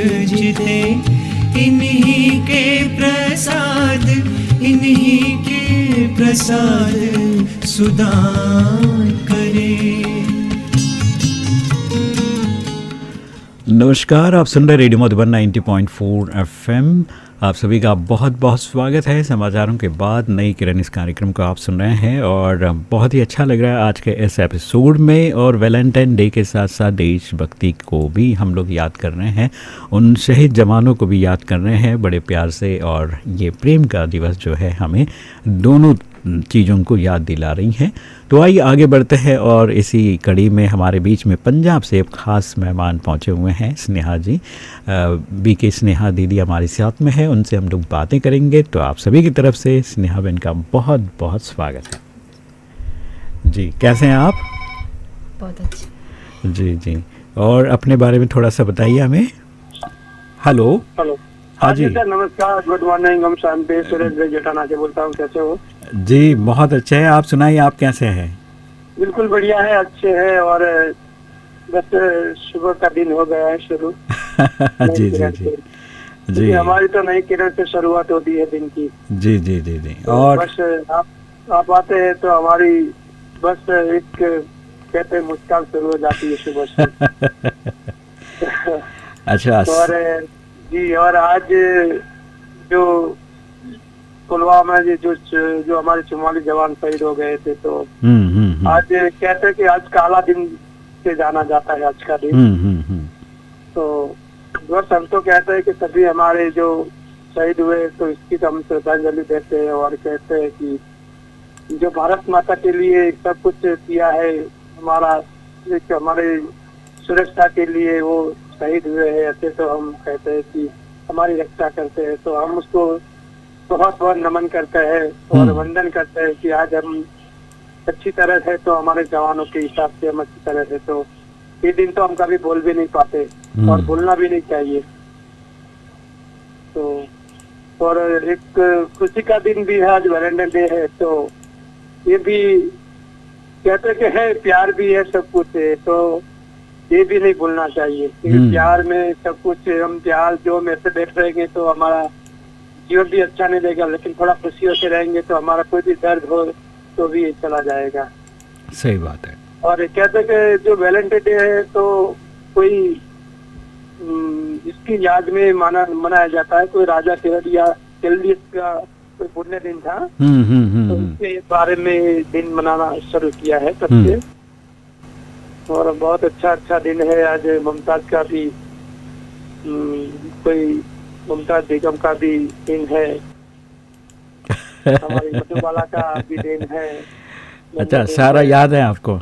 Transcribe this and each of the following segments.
जिते, इन्हीं के प्रसाद, इन्हीं के प्रसाद सुदान करे। नमस्कार, आप सुन रहे रेडियो मधुबन 90.4 FM। आप सभी का बहुत बहुत स्वागत है। समाचारों के बाद नई किरण इस कार्यक्रम को आप सुन रहे हैं और बहुत ही अच्छा लग रहा है आज के इस एपिसोड में। और वैलेंटाइन डे के साथ साथ देशभक्ति को भी हम लोग याद कर रहे हैं, उन शहीद जवानों को भी याद कर रहे हैं बड़े प्यार से। और ये प्रेम का दिवस जो है हमें दोनों चीज़ों को याद दिला रही हैं। तो आइए आगे बढ़ते हैं और इसी कड़ी में हमारे बीच में पंजाब से एक ख़ास मेहमान पहुंचे हुए हैं, स्नेहा जी। के स्नेहा दीदी हमारे साथ में है, उनसे हम लोग बातें करेंगे। तो आप सभी की तरफ से स्नेहा बहन का बहुत बहुत स्वागत है जी। कैसे हैं आप? बहुत अच्छे जी जी। और अपने बारे में थोड़ा सा बताइए हमें। Hello hello. हाँ जी सर, नमस्कार, गुड मॉर्निंग। हम शांति सुरेश जेठाना से बोलता हूँ। कैसे हो? जी बहुत अच्छे हैं। आप सुनाइए, आप कैसे हैं? बिल्कुल बढ़िया है, अच्छे हैं। और बस सुबह का दिन हो गया है शुरू। जी जी जी जी। हमारी तो नई किरण से शुरुआत होती है दिन की। जी जी जी जी। तो और बस आप आते हैं तो हमारी बस एक कहते मुस्कान शुरू हो जाती है सुबह से। अच्छा। और जी, और आज जो पुलवामा में जो हमारे 44 जवान शहीद हो गए थे, तो आज कहते हैं कि आज काला दिन से जाना जाता है आज का दिन। तो बस हम तो कहते हैं कि सभी हमारे जो शहीद हुए तो इसकी हम श्रद्धांजलि देते हैं और कहते हैं कि जो भारत माता के लिए सब कुछ किया है, हमारे सुरक्षा के लिए वो शहीद हुए हैं, ऐसे तो हम कहते हैं कि हमारी रक्षा करते हैं। तो हम उसको बहुत बहुत नमन करते हैं और वंदन करते हैं कि आज हम अच्छी तरह से, तो हमारे जवानों के हिसाब से हम अच्छी तरह से, तो ये दिन तो हम कभी भूल भी नहीं पाते और भूलना भी नहीं चाहिए। तो और एक खुशी का दिन भी है, आज वैलेंटाइन डे है। तो ये भी कहते कि है, प्यार भी है, सब कुछ है, तो ये भी नहीं भूलना चाहिए क्योंकि प्यार में सब कुछ। हम प्यार जो में से बैठ रहेंगे तो हमारा जीवन भी अच्छा नहीं रहेगा, लेकिन थोड़ा खुशियों से रहेंगे तो हमारा कोई भी दर्द हो तो भी चला जाएगा। सही बात है। और कहते कि जो वैलेंटाइन डे है तो कोई इसकी याद में मनाया जाता है। कोई राजा केल्डियस का कोई पुण्य दिन था, तो इसके बारे में दिन मनाना शुरू किया है तब से। और बहुत अच्छा दिन है आज। मुमताज का भी कोई मुमताज बेगम का भी दिन है, हमारी मधुबाला का भी दिन है। अच्छा, सारा याद है आपको?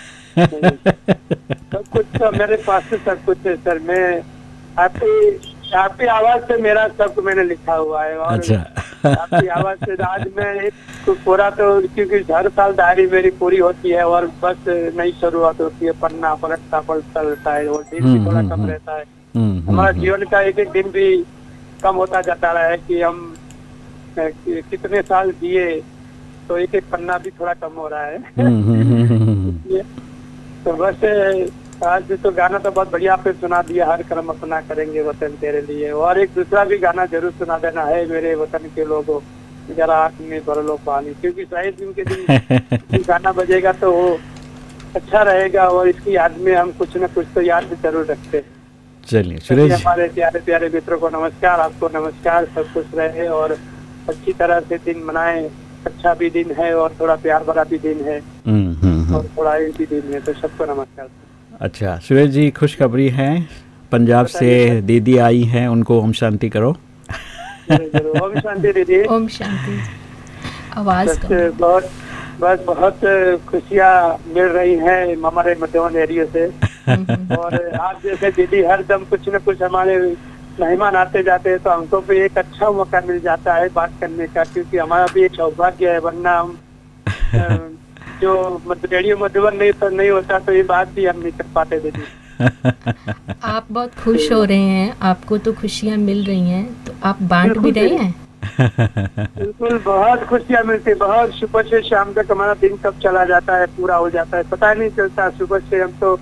सब कुछ तो मेरे पास से सब कुछ है सर। मैं आपकी आवाज से मेरा सब मैंने लिखा हुआ है। और अच्छा। आपकी आवाज से आज मैं एक पूरा, तो क्योंकि हर साल डायरी मेरी पूरी होती है और बस नई शुरुआत होती है, पढ़ना पलटता रहता है और दिन भी थोड़ा कम रहता है। हमारा जीवन का एक एक दिन भी कम होता जाता रहा है कि हम कितने साल जिए, तो एक एक पन्ना भी थोड़ा कम हो रहा है। तो बस आज तो गाना तो बहुत बढ़िया आपने सुना दिया, हर कर्म अपना करेंगे वतन तेरे लिए। और एक दूसरा भी गाना जरूर सुना देना है, मेरे वतन के लोगों जरा आँख में भर लो पानी, क्योंकि शहीद दिन के दिन गाना बजेगा तो वो अच्छा रहेगा और इसकी याद में हम कुछ न कुछ तो याद जरूर रखते हैं। चलिए सुरेश, हमारे प्यारे प्यारे मित्रों को नमस्कार, आपको नमस्कार। सब खुश रहे और अच्छी तरह से दिन मनाए। अच्छा भी दिन है और थोड़ा प्यार भरा भी दिन है और थोड़ा एक भी दिन है, तो सबको नमस्कार। अच्छा सुरेश जी, खुशखबरी है, पंजाब से दीदी आई हैं, उनको ओम शांति करो। ओम शांति दीदी। ओम शांति। आवाज बहुत खुशियाँ मिल रही हैं हमारे मधुबन एरिया से। और आप जैसे दीदी हर दम कुछ न कुछ हमारे मेहमान आते जाते हैं, तो हमको भी एक अच्छा मौका मिल जाता है बात करने का, क्योंकि हमारा भी एक सौभाग्य है। वरना हम जो रेडियो मधुबन नहीं होता तो ये बात भी हम नहीं कर पाते दीदी। आप बहुत खुश हो रहे हैं, आपको तो खुशियाँ मिल रही हैं, तो आप बांट भी रहे हैं। बिल्कुल, बहुत खुशियाँ मिलती है। बहुत सुबह से शाम तक हमारा दिन कब चला जाता है, पूरा हो जाता है, पता नहीं चलता। सुबह से हम तो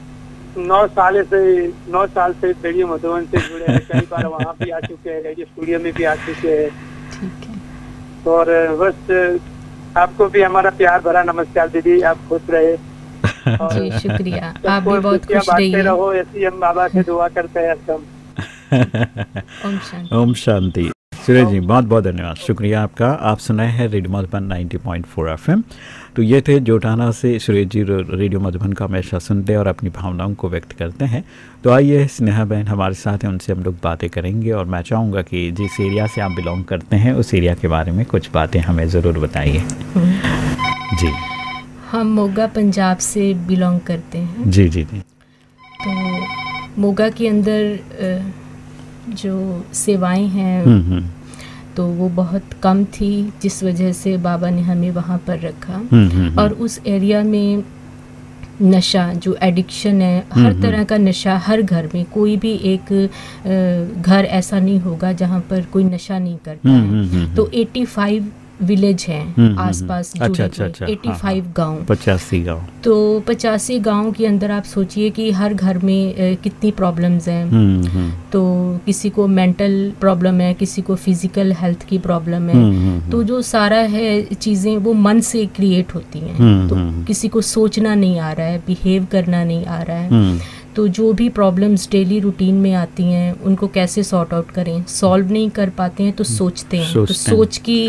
9 साल से रेडियो मधुबन से जुड़े हैं। कई बार वहाँ भी आ चुके हैं, रेडियो स्टूडियो में भी आ चुके हैं। ठीक है। और बस आपको भी हमारा प्यार भरा नमस्कार दीदी, आप खुश रहे। जी शुक्रिया, आप भी बहुत खुश बांटते रहिए। रहो, ऐसी हम बाबा से दुआ करते हैं एकदम। ओम शांति। ओम शांति। सुरेश जी बहुत बहुत धन्यवाद, शुक्रिया आपका। आप सुनाए हैं रेडियो मधुबन 90.4 FM। तो ये थे जोटाना से सुरेश जी, रेडियो मधुबन का हमेशा सुनते और अपनी भावनाओं को व्यक्त करते हैं। तो आइए स्नेहा बहन हमारे साथ हैं, उनसे हम लोग बातें करेंगे और मैं चाहूँगा कि जिस एरिया से आप बिलोंग करते हैं उस एरिया के बारे में कुछ बातें हमें ज़रूर बताइए। जी। हम मोगा पंजाब से बिलोंग करते हैं। जी जी जी। तो मोगा के अंदर जो सेवाएं हैं तो वो बहुत कम थी, जिस वजह से बाबा ने हमें वहाँ पर रखा। और उस एरिया में नशा जो एडिक्शन है, हर तरह का नशा हर घर में, कोई भी एक घर ऐसा नहीं होगा जहाँ पर कोई नशा नहीं करता है। तो 85 विलेज हैं आसपास जुड़े हुए, 85 गांव, 85 गांव। तो 85 गांव के अंदर आप सोचिए कि हर घर में कितनी प्रॉब्लम्स हैं। तो किसी को मेंटल प्रॉब्लम है, किसी को फिजिकल हेल्थ की प्रॉब्लम है। तो जो सारा है चीज़ें वो मन से क्रिएट होती हैं। तो किसी को सोचना नहीं आ रहा है, बिहेव करना नहीं आ रहा है। तो जो भी प्रॉब्लम्स डेली रूटीन में आती हैं उनको कैसे सॉर्ट आउट करें, सॉल्व नहीं कर पाते हैं तो सोचते हैं। तो सोच की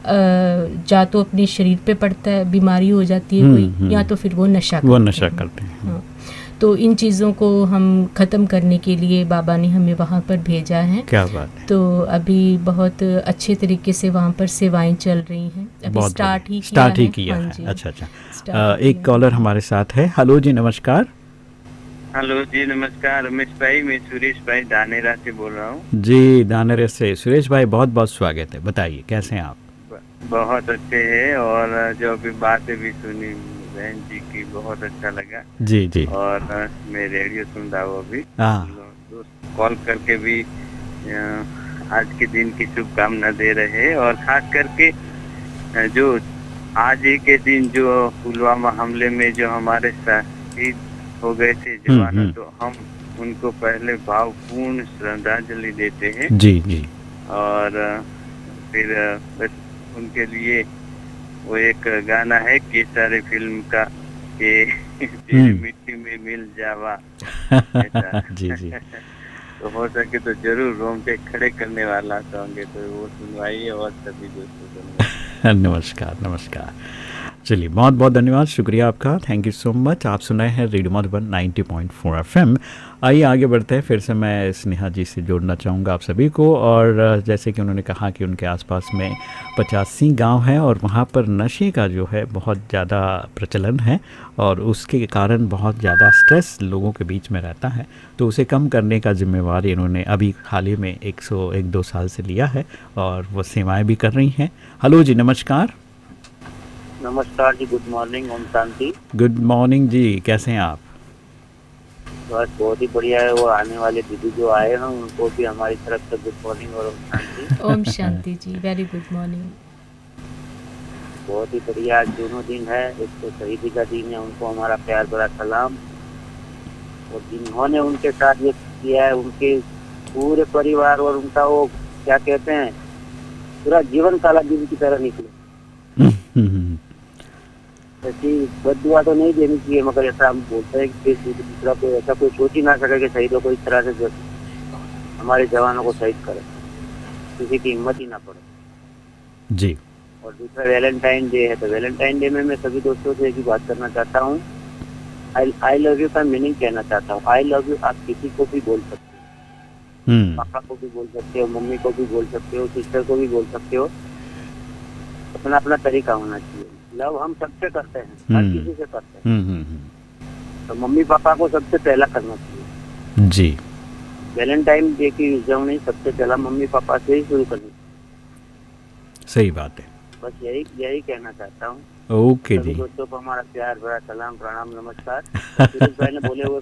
या तो अपने शरीर पे पड़ता है, बीमारी हो जाती है कोई, या तो फिर वो नशा करते हैं। हाँ। तो इन चीज़ों को हम ख़त्म करने के लिए बाबा ने हमें वहाँ पर भेजा है। क्या बात है। तो अभी बहुत अच्छे तरीके से वहाँ पर सेवाएं चल रही हैं। अभी स्टार्ट ही किया है। अच्छा। एक कॉलर हमारे साथ है। हेलो जी, नमस्कार। हेलो जी नमस्कार, रमेश भाई, मैं सुरेश भाई धानेरा से बोल रहा हूँ। जी धानेरा से सुरेश भाई, बहुत बहुत स्वागत है। बताइए कैसे हैं आप? बहुत अच्छे हैं, और जो अभी बातें भी सुनी बहन जी की बहुत अच्छा लगा। जी जी। और मैं रेडियो सुन रहा हूँ अभी, दोस्त कॉल करके भी आज के दिन की शुभकामना दे रहे हैं। और खास करके जो आज ही के दिन जो पुलवामा हमले में जो हमारे शहीद हो गए थे जवान, तो हम उनको पहले भावपूर्ण श्रद्धांजलि देते हैं। जी जी। और फिर बस उनके लिए वो एक गाना है के सारे फिल्म का, के मिट्टी में मिल जावा ऐसा। जी जी। तो हो सके तो जरूर रोंगटे खड़े करने वाला सॉन्ग है, तो वो सुनवाइए और सभी दोस्तों को नमस्कार। नमस्कार। चलिए बहुत बहुत धन्यवाद, शुक्रिया आपका, थैंक यू सो मच। आप सुनाए हैं रेडियो मधुबन 90.4 FM। आइए आगे बढ़ते हैं। फिर से मैं स्नेहा जी से जोड़ना चाहूँगा आप सभी को। और जैसे कि उन्होंने कहा कि उनके आसपास में 85 गांव हैं और वहाँ पर नशे का जो है बहुत ज़्यादा प्रचलन है और उसके कारण बहुत ज़्यादा स्ट्रेस लोगों के बीच में रहता है। तो उसे कम करने का जिम्मेवारी इन्होंने अभी हाल ही में 1-2 साल से लिया है और वो सेवाएँ भी कर रही हैं। हेलो जी, नमस्कार। नमस्कार जी, गुड मॉर्निंग, ओम शांति। गुड मॉर्निंग जी, कैसे हैं आप? बस बहुत ही बढ़िया है। वो आने वाले दीदी जो आए हैं उनको भी हमारी तरफ से गुड मॉर्निंग और ओम शांति। ओम शांति जी, वेरी गुड मॉर्निंग। बहुत ही बढ़िया, आज दोनों दिन है, एक तो शहीदी का दिन है, उनको हमारा प्यार भरा सलाम। और जिन्होंने उनके साथ ये किया है, उनके पूरे परिवार और उनका वो क्या कहते हैं, पूरा जीवन काला दिन की तरह निकले। ऐसी बददुआ तो नहीं देनी चाहिए, मगर ऐसा हम बोलते हैं कि दूसरा कोई ऐसा कोई सोच ही ना सके कि शहीदों को इस तरह से हमारे जवानों को शहीद करे, किसी की हिम्मत ही ना पड़े जी। और दूसरा वैलेंटाइन डे है, तो वैलेंटाइन डे में मैं सभी दोस्तों से एक ही बात करना चाहता हूँ, आई लव यू का मीनिंग कहना चाहता हूँ। आई लव यू आप किसी को भी बोल सकते हो, पापा को भी बोल सकते हो, मम्मी को भी बोल सकते हो, सिस्टर को भी बोल सकते हो। अपना अपना तरीका होना चाहिए। लव हम सबसे करते हैं, हर किसी से करते हैं, तो मम्मी पापा को सबसे पहला करना चाहिए जी। वैलेंटाइन डे की उजवनी सबसे पहला मम्मी पापा से ही शुरू करनी। सही बात है, बस यही कहना चाहता हूँ। ओके जी। दोस्तों को हमारा प्यार भरा सलाम, प्रणाम, नमस्कार। सुरेश भाई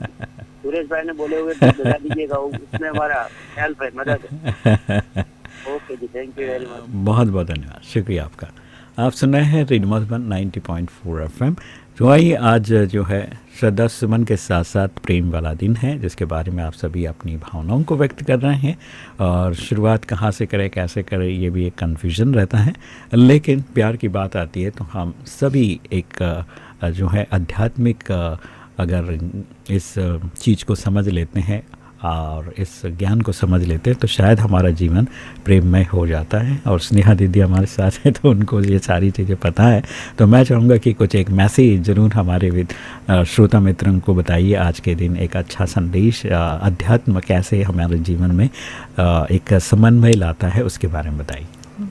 ने बोले हुए तो बजा दीजिएगा, उसमें हमारा हेल्प है, मदद है। ओके जी, थैंक यू वेरी मच। बहुत बहुत धन्यवाद, शुक्रिया आपका। आप सुन रहे हैं रेडियो मधुबन 90.4 FM। तो आइए आज जो है श्रद्धा सुमन के साथ साथ प्रेम वाला दिन है, जिसके बारे में आप सभी अपनी भावनाओं को व्यक्त कर रहे हैं। और शुरुआत कहाँ से करें, कैसे करें, ये भी एक कन्फ्यूजन रहता है। लेकिन प्यार की बात आती है तो हम सभी एक जो है आध्यात्मिक अगर इस चीज़ को समझ लेते हैं और इस ज्ञान को समझ लेते हैं तो शायद हमारा जीवन प्रेममय हो जाता है। और स्नेहा दीदी हमारे साथ है तो उनको ये सारी चीज़ें पता है। तो मैं चाहूँगा कि कुछ एक मैसेज ज़रूर हमारे श्रोता मित्रों को बताइए आज के दिन, एक अच्छा संदेश, अध्यात्म कैसे हमारे जीवन में एक समन्वय लाता है, उसके बारे में बताइए।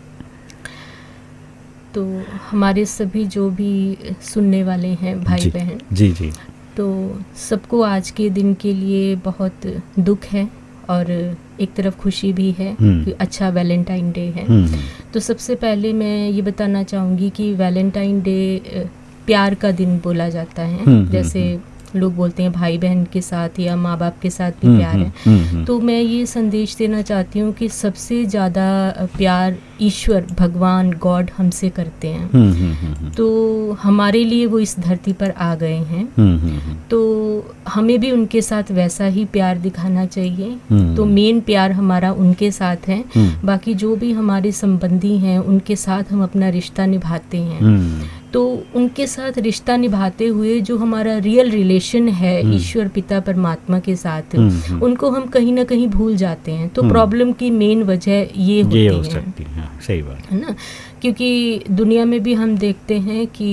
तो हमारे सभी जो भी सुनने वाले हैं भाई बहन, जी जी, तो सबको आज के दिन के लिए बहुत दुख है और एक तरफ खुशी भी है कि अच्छा वैलेंटाइन डे है। तो सबसे पहले मैं ये बताना चाहूँगी कि वैलेंटाइन डे प्यार का दिन बोला जाता है। जैसे लोग बोलते हैं भाई बहन के साथ या माँ बाप के साथ भी प्यार है, तो मैं ये संदेश देना चाहती हूँ कि सबसे ज़्यादा प्यार ईश्वर भगवान गॉड हमसे करते हैं। तो हमारे लिए वो इस धरती पर आ गए हैं, तो हमें भी उनके साथ वैसा ही प्यार दिखाना चाहिए। तो मेन प्यार हमारा उनके साथ है, बाकी जो भी हमारे संबंधी हैं उनके साथ हम अपना रिश्ता निभाते हैं। तो उनके साथ रिश्ता निभाते हुए जो हमारा रियल रिलेशन है ईश्वर पिता परमात्मा के साथ, उनको हम कहीं ना कहीं भूल जाते हैं। तो प्रॉब्लम की मेन वजह ये होती है। सही बात है ना, क्योंकि दुनिया में भी हम देखते हैं कि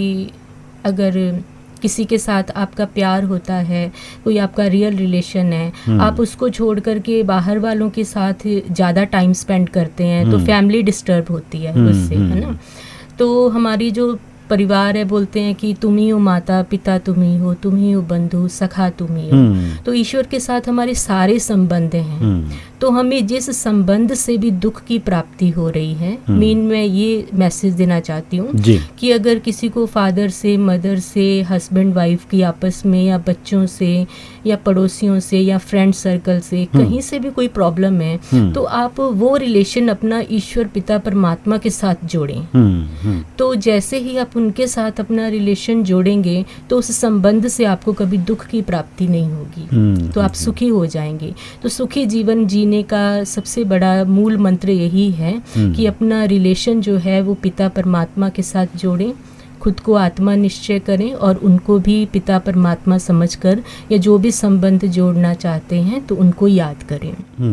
अगर किसी के साथ आपका प्यार होता है, कोई आपका रियल रिलेशन है, आप उसको छोड़ करके बाहर वालों के साथ ज़्यादा टाइम स्पेंड करते हैं तो फैमिली डिस्टर्ब होती है उससे, है ना। तो हमारी जो परिवार है बोलते हैं कि तुम ही हो माता पिता, तुम ही हो बंधु सखा, तुम ही हो। तो ईश्वर के साथ हमारे सारे संबंध हैं। तो हमें जिस संबंध से भी दुख की प्राप्ति हो रही है, मेन मैं ये मैसेज देना चाहती हूँ कि अगर किसी को फादर से, मदर से, हस्बैंड वाइफ की आपस में, या बच्चों से, या पड़ोसियों से, या फ्रेंड सर्कल से, कहीं से भी कोई प्रॉब्लम है, तो आप वो रिलेशन अपना ईश्वर पिता परमात्मा के साथ जोड़ें। तो जैसे ही आप उनके साथ अपना रिलेशन जोड़ेंगे तो उस संबंध से आपको कभी दुख की प्राप्ति नहीं होगी, तो आप सुखी हो जाएंगे। तो सुखी जीवन जीने का सबसे बड़ा मूल मंत्र यही है कि अपना रिलेशन जो है वो पिता परमात्मा के साथ जोड़ें, खुद को आत्मा निश्चय करें और उनको भी पिता परमात्मा समझकर या जो भी संबंध जोड़ना चाहते हैं तो उनको याद करें।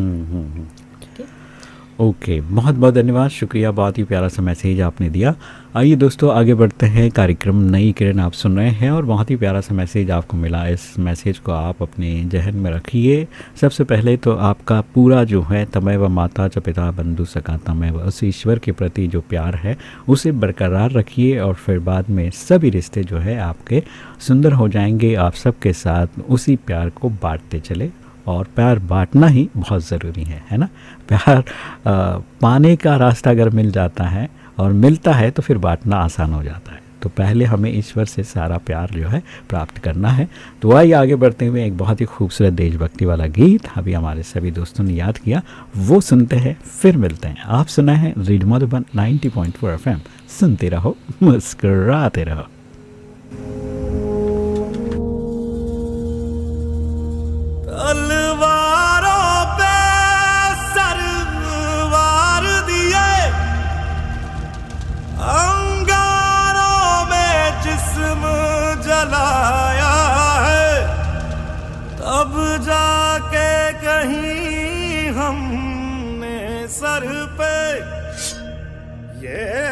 ओके, बहुत बहुत धन्यवाद, शुक्रिया, बहुत ही प्यारा सा मैसेज आपने दिया। आइए दोस्तों आगे बढ़ते हैं। कार्यक्रम नई किरण आप सुन रहे हैं और बहुत ही प्यारा सा मैसेज आपको मिला। इस मैसेज को आप अपने जहन में रखिए। सबसे पहले तो आपका पूरा जो है तमेव माता च पिता बंधु सखा तमेव, उस ईश्वर के प्रति जो प्यार है उसे बरकरार रखिए और फिर बाद में सभी रिश्ते जो है आपके सुंदर हो जाएंगे। आप सबके साथ उसी प्यार को बांटते चले, और प्यार बांटना ही बहुत ज़रूरी है ना। प्यार पाने का रास्ता अगर मिल जाता है और मिलता है तो फिर बांटना आसान हो जाता है। तो पहले हमें ईश्वर से सारा प्यार जो है प्राप्त करना है। तो आइए आगे बढ़ते हुए एक बहुत ही खूबसूरत देशभक्ति वाला गीत अभी हमारे सभी दोस्तों ने याद किया, वो सुनते हैं फिर मिलते हैं। आप सुना है रेडियो मधुबन 90.4 FM, सुनते रहो मुस्कुराते रहो। तलवारों पे सरवार दिए, अंगारों में जिस्म जलाया है, तब जाके कहीं हमने सर पे ये